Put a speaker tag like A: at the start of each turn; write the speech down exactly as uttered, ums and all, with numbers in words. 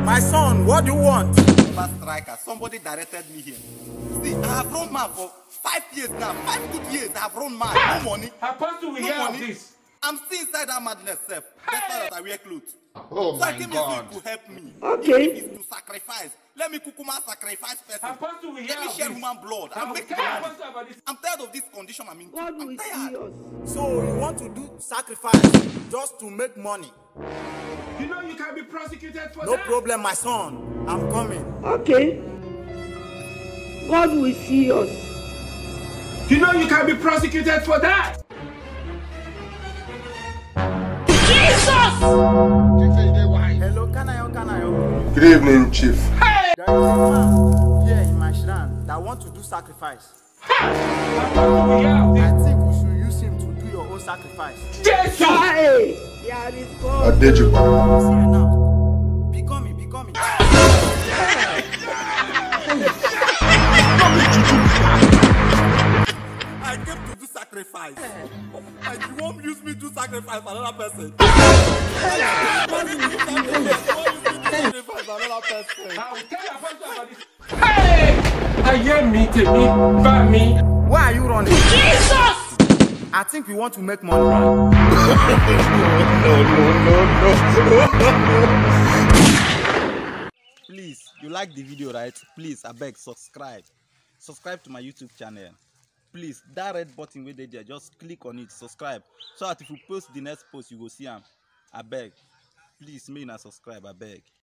A: My son, what do you want?
B: Babastriker, somebody directed me here. See, I have run mad for five years now. Five good years I have run mad. No money.
C: Apostle, we
B: no
C: hear
B: money.
C: of this.
B: I'm still inside that madness, self. That's why that I wear clothes.
C: Oh
B: so
C: my
B: I came
C: God.
B: here so to help me.
D: Okay.
B: If it's to sacrifice, let me kukuma sacrifice person.
C: Apostle, we hear
B: let me
C: of
B: share
C: this.
B: human blood.
C: Now,
B: I'm, make
C: tell Apostle about this.
B: I'm tired of this condition I'm in.
D: God
B: I'm
D: will see
B: tired.
D: us.
A: So you want to do sacrifice just to make money?
C: You know you can be prosecuted for
A: No
C: that.
A: problem, my son. I'm coming.
D: Okay. God will see us.
C: You know you can be prosecuted for that.
A: Hello, Kanayo, Kanayo.
E: Good evening, Chief.
A: There is a man here in my shrine that want to do sacrifice.
C: Apostle, we hear of
A: I
C: this.
A: think we should use him to do your own sacrifice.
C: Jesus!
D: Hey, there is
E: I
D: God.
E: did you.
A: See her now. Be coming, be coming.
B: I came to do sacrifice. And you won't use me to sacrifice another person. You won't use me to sacrifice another person.
C: I will tell Apostle about this. Hey! I hear me, to me, by me.
A: Why are you running?
D: Jesus!
A: I think we want to make money.
B: Please, you like the video, right? Please, I beg, subscribe. Subscribe to my YouTube channel. Please, that red button where they there, just click on it, subscribe. So that if you post the next post, you will see them. I beg. Please, may not subscribe, I beg.